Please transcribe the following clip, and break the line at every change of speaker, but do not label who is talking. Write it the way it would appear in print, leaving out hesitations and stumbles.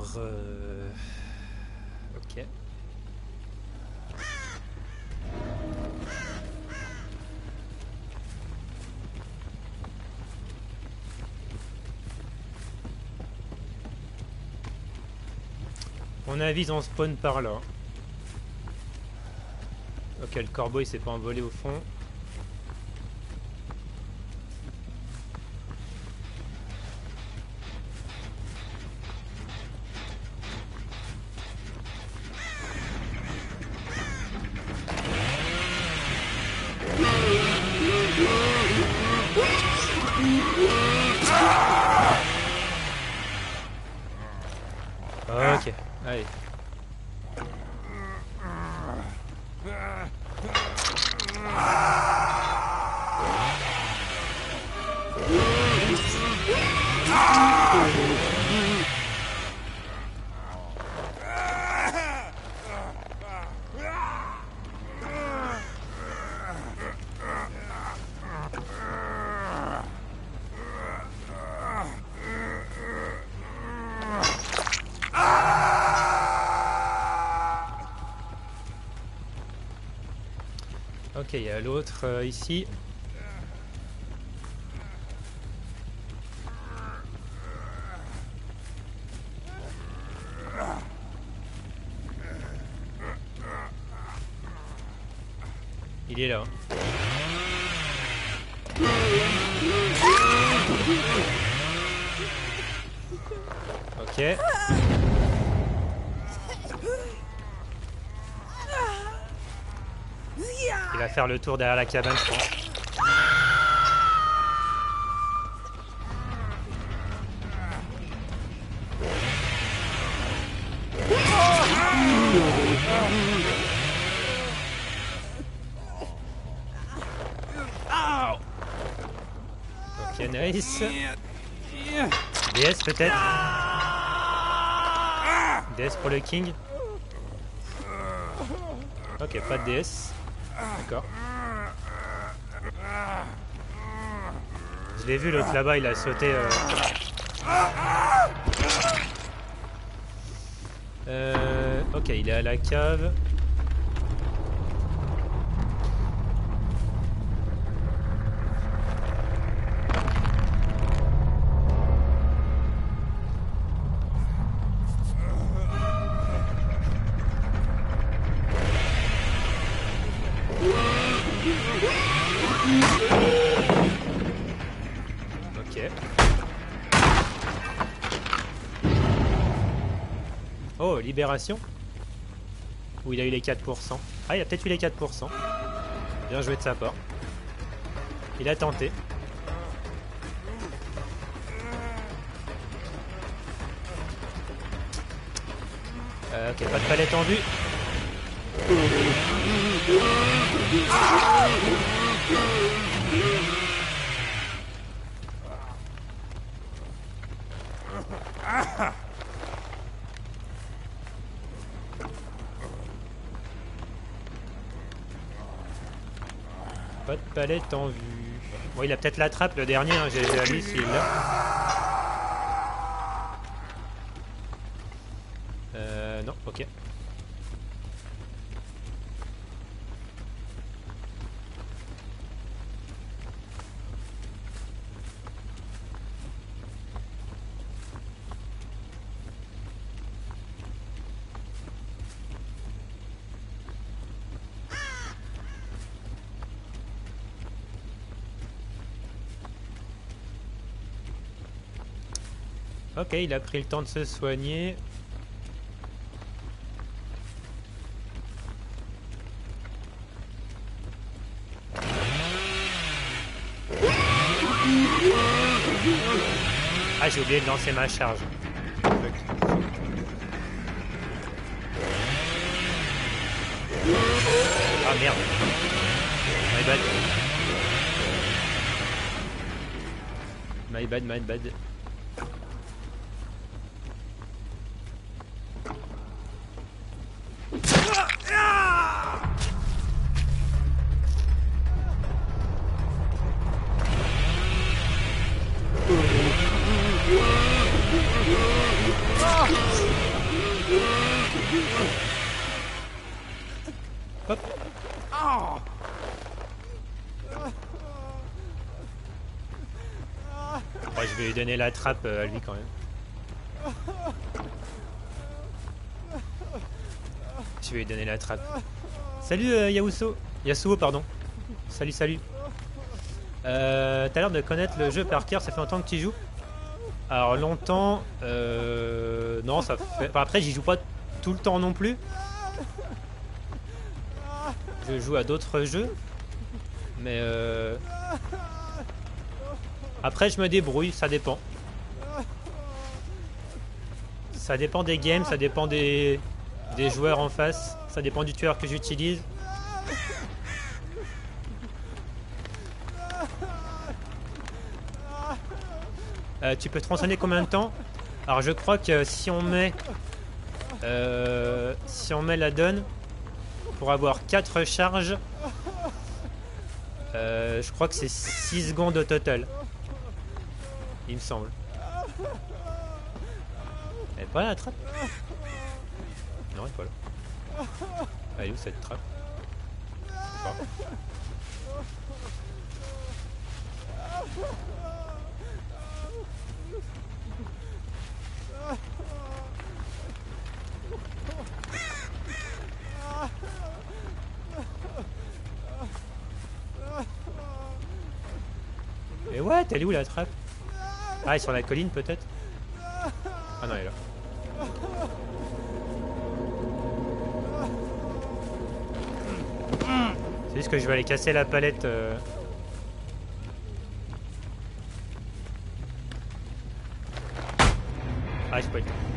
Ok. On avise, on spawn par là. Ok, le corbeau il s'est pas envolé au fond. Ok, allez. Ok, il y a l'autre ici. Il est là. Ok. Il va faire le tour derrière la cabane, je pense. Ok, nice. DS peut-être. DS pour le King. Ok, pas de DS. D'accord. Je l'ai vu, l'autre là-bas, il a sauté. Ok, il est à la cave. Ok. Oh, libération. Où il a eu les 4%. Ah, il a peut-être eu les 4%. Bien joué de sa part. Il a tenté. Ok, pas de palette en vue. Pas de palette en vue. Bon, il a peut-être la trappe, le dernier, hein, j'ai à lui s'il l'a. Non, ok. Ok, il a pris le temps de se soigner. Ah, j'ai oublié de lancer ma charge. Ah merde. My bad. My bad, my bad. Hop. Ouais, je vais lui donner la trappe à lui quand même. Je vais lui donner la trappe. Salut Yasuo, pardon. Salut, salut. T'as l'air de connaître le jeu par cœur, ça fait longtemps que tu y joues? Alors longtemps, non, ça fait... Enfin, après, j'y joue pas tout le temps non plus. Je joue à d'autres jeux. Mais après, je me débrouille, ça dépend. Ça dépend des games, ça dépend des joueurs en face, ça dépend du tueur que j'utilise. Tu peux tronçonner combien de temps? Alors je crois que si on met la donne pour avoir 4 charges, je crois que c'est 6 secondes au total. Il me semble. Elle est pas là la trappe? Non, elle est pas là. Elle est où cette trappe? Je sais pas. Mais ouais, elle est où la trappe? Ah, elle est sur la colline peut-être? Ah non, elle est là. C'est juste que je vais aller casser la palette. Ah, j'ai pas eu le temps.